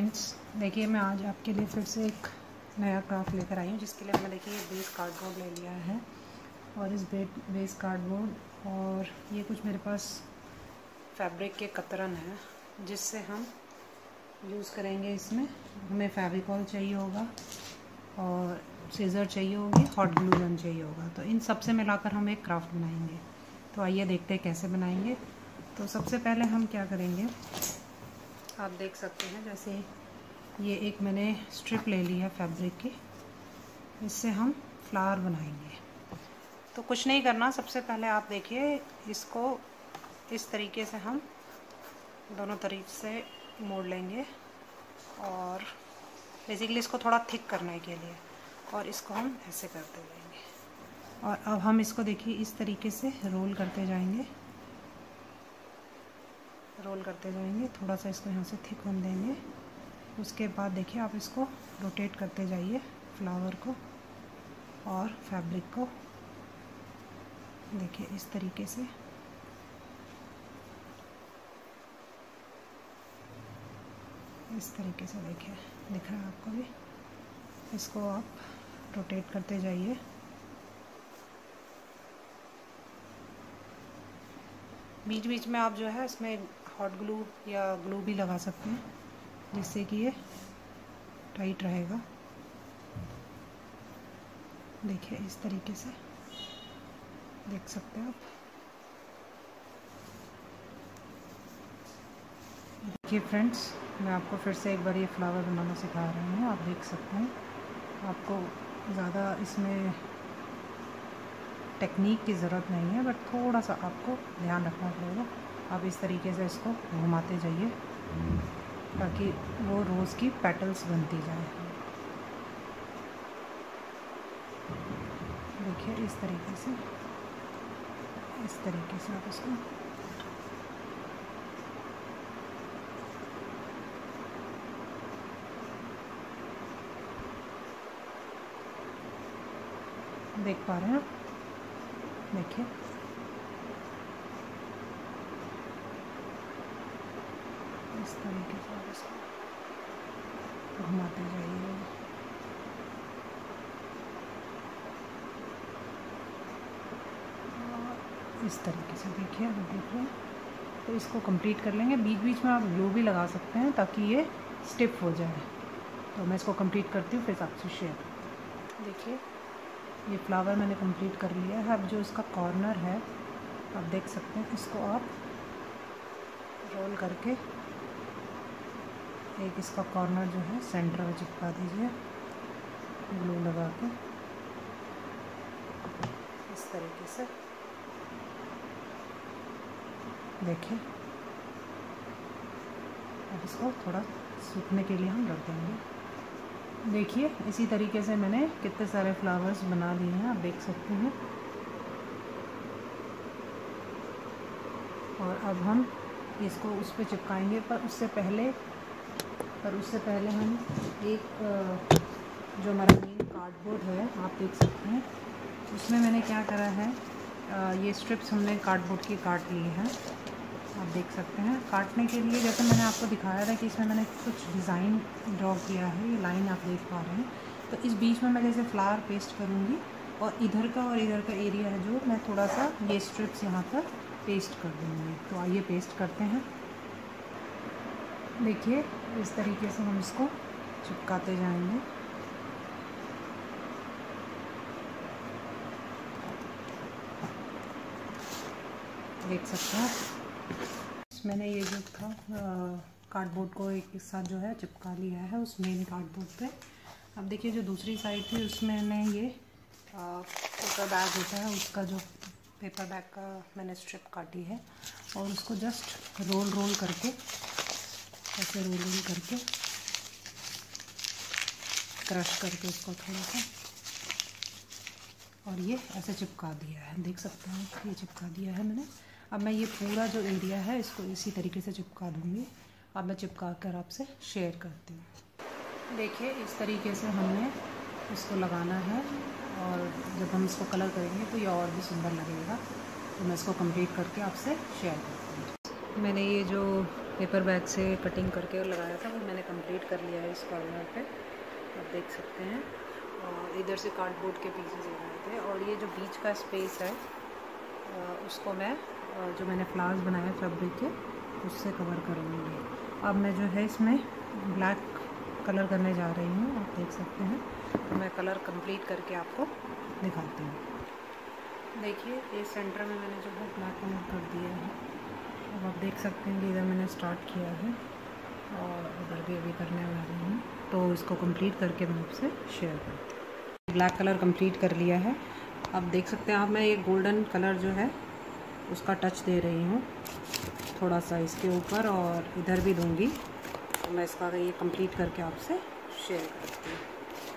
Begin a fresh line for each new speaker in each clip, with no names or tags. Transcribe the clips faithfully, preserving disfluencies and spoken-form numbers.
Friends, देखिए मैं आज आपके लिए फिर से एक नया क्राफ्ट लेकर आई हूँ, जिसके लिए मैंने देखिए बेस कार्डबोर्ड ले लिया है। और इस बेस कार्डबोर्ड और ये कुछ मेरे पास फैब्रिक के कतरन है, जिससे हम यूज़ करेंगे। इसमें हमें फेविकॉल चाहिए होगा और सीज़र चाहिए होगी, हॉट ग्लू गन चाहिए होगा। तो इन सब से मिलाकर हम एक क्राफ्ट बनाएंगे। तो आइए देखते हैं कैसे बनाएंगे। तो सबसे पहले हम क्या करेंगे, आप देख सकते हैं जैसे ये एक मैंने स्ट्रिप ले ली है फैब्रिक की, इससे हम फ्लावर बनाएंगे। तो कुछ नहीं करना, सबसे पहले आप देखिए इसको इस तरीके से हम दोनों तरीके से मोड़ लेंगे और बेसिकली इसको थोड़ा थिक करने के लिए, और इसको हम ऐसे करते जाएंगे। और अब हम इसको देखिए इस तरीके से रोल करते जाएंगे रोल करते जाएंगे थोड़ा सा इसको यहाँ से थिक होने देंगे। उसके बाद देखिए आप इसको रोटेट करते जाइए, फ्लावर को और फैब्रिक को। देखिए इस तरीके से इस तरीके से देखिए दिख रहा है आपको भी। इसको आप रोटेट करते जाइए। बीच बीच में आप जो है इसमें हॉट ग्लू या ग्लू भी लगा सकते हैं, जिससे कि ये टाइट रहेगा। देखिए इस तरीके से देख सकते हैं आप। देखिए फ्रेंड्स, मैं आपको फिर से एक बार ये फ्लावर बनाना सिखा रही हूँ। आप देख सकते हैं, आपको ज़्यादा इसमें टेक्निक की ज़रूरत नहीं है, बट थोड़ा सा आपको ध्यान रखना पड़ेगा। आप इस तरीके से इसको घुमाते जाइए ताकि वो रोज़ की पेटल्स बनती जाए। देखिए इस तरीके से इस तरीके से आप इसको देख पा रहे हैं आप। देखिए इस तरीके से आप इसको घुमाते जाइए। इस तरीके से देखिए, आप देख रहे हैं। तो इसको कंप्लीट कर लेंगे। बीच बीच में आप ग्लू भी लगा सकते हैं ताकि ये स्टिफ हो जाए। तो मैं इसको कंप्लीट करती हूँ, फिर आपसे शेयर। देखिए ये फ्लावर मैंने कंप्लीट कर लिया है। अब जो इसका कॉर्नर है आप देख सकते हैं, इसको आप रोल करके एक इसका कॉर्नर जो है सेंटर में चिपका दीजिए ग्लू लगा के इस तरीके से। देखिए अब इसको थोड़ा सूखने के लिए हम रख देंगे। देखिए इसी तरीके से मैंने कितने सारे फ्लावर्स बना लिए हैं, आप देख सकते हैं। और अब हम इसको उस पर चिपकाएंगे, पर उससे पहले पर उससे पहले हम एक जो हमारा मेन कार्डबोर्ड है आप देख सकते हैं, उसमें मैंने क्या करा है, ये स्ट्रिप्स हमने कार्डबोर्ड की काट ली हैं। आप देख सकते हैं काटने के लिए, जैसे मैंने आपको दिखाया था कि इसमें मैंने कुछ डिज़ाइन ड्रॉ किया है। ये लाइन आप देख पा रहे हैं। तो इस बीच में मैं जैसे फ्लावर पेस्ट करूँगी, और इधर का और इधर का एरिया है जो मैं थोड़ा सा ये स्ट्रिप्स यहाँ पर पेस्ट कर दूँगी। तो आइए पेस्ट करते हैं। देखिए इस तरीके से हम इसको चिपकाते जाएंगे। देख सकते हैं मैंने ये जो था कार्डबोर्ड को एक के साथ जो है चिपका लिया है उस मेन कार्डबोर्ड पे। अब देखिए जो दूसरी साइड थी उसमें मैंने ये पेपर बैग होता है, उसका जो पेपर बैग का मैंने स्ट्रिप काटी है, और उसको जस्ट रोल रोल करके ऐसे रोल रोल करके क्रश करके उसको थोड़ा सा, और ये ऐसे चिपका दिया है। देख सकते हैं ये चिपका दिया है मैंने। अब मैं ये पूरा जो एरिया है इसको इसी तरीके से चिपका दूँगी। अब मैं चिपका कर आपसे शेयर करती हूँ। देखिए इस तरीके से हमने इसको लगाना है, और जब हम इसको कलर करेंगे तो ये और भी सुंदर लगेगा। तो मैं इसको कंप्लीट करके आपसे शेयर करती हूँ। मैंने ये जो पेपर बैग से कटिंग करके लगाया था, वो मैंने कंप्लीट कर लिया है इस कॉर्नर पे, आप देख सकते हैं। और इधर से कार्डबोर्ड के पीसेस लगाए थे, और ये जो बीच का स्पेस है उसको मैं जो मैंने फ्लावर्स बनाए फैब्रिक के उससे कवर करूँगी। अब मैं जो है इसमें ब्लैक कलर करने जा रही हूँ, आप देख सकते हैं। तो मैं कलर कंप्लीट करके आपको दिखाती हूँ। देखिए ये सेंटर में मैंने जो है ब्लैक कलर कर दिया है। अब आप देख सकते हैं कि इधर मैंने स्टार्ट किया है और उधर भी अभी करने वाली हूँ, तो इसको कंप्लीट करके मैं आपसे शेयर करती हूँ। ब्लैक कलर कंप्लीट कर लिया है। अब देख सकते हैं आप, मैं ये गोल्डन कलर जो है उसका टच दे रही हूँ थोड़ा सा इसके ऊपर, और इधर भी दूँगी। तो मैं इसका ये कंप्लीट करके आपसे शेयर करती हूँ।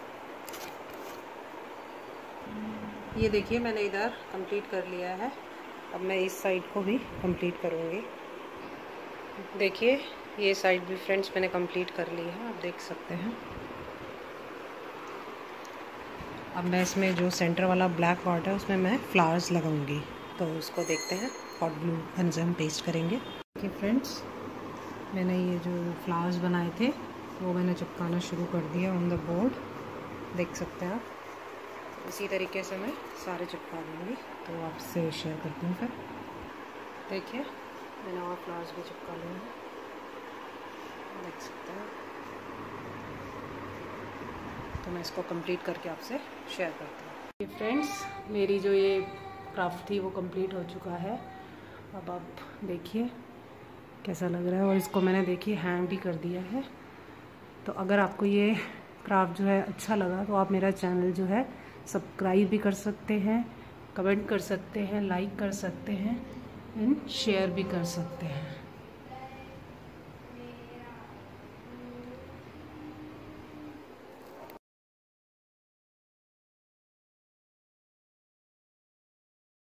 ये देखिए मैंने इधर कंप्लीट कर लिया है। अब मैं इस साइड को भी कंप्लीट करूँगी। देखिए ये साइड भी फ्रेंड्स मैंने कंप्लीट कर ली है, आप देख सकते हैं। अब मैं इसमें जो सेंटर वाला ब्लैक पार्ट है उसमें मैं फ्लावर्स लगाऊंगी, तो उसको देखते हैं। हॉट ग्लू गन से हम पेस्ट करेंगे। देखिए फ्रेंड्स, मैंने ये जो फ्लावर्स बनाए थे वो मैंने चिपकाना शुरू कर दिया ऑन द बोर्ड, देख सकते हैं आप। इसी तरीके से मैं सारे चिपका दूँगी, तो आपसे शेयर करती हूँ। फिर देखिए मैंने और फ्लावर्स भी चिपका लिए हैं, देख सकते हैं। तो मैं इसको कंप्लीट करके आपसे शेयर करती हूँ। ये फ्रेंड्स, मेरी जो ये क्राफ्ट थी वो कंप्लीट हो चुका है। अब आप देखिए कैसा लग रहा है, और इसको मैंने देखिए हैंग भी कर दिया है। तो अगर आपको ये क्राफ्ट जो है अच्छा लगा तो आप मेरा चैनल जो है सब्सक्राइब भी कर सकते हैं, कमेंट कर सकते हैं, लाइक कर सकते हैं एंड शेयर भी कर सकते हैं।